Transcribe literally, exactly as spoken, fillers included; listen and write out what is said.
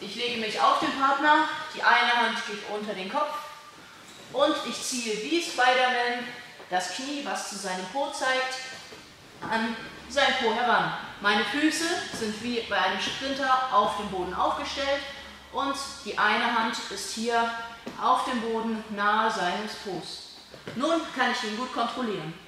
Ich lege mich auf den Partner, die eine Hand geht unter den Kopf und ich ziehe wie Spider-Man das Knie, was zu seinem Po zeigt, an sein Po heran. Meine Füße sind wie bei einem Sprinter auf dem Boden aufgestellt und die eine Hand ist hier auf dem Boden nahe seines Po's. Nun kann ich ihn gut kontrollieren.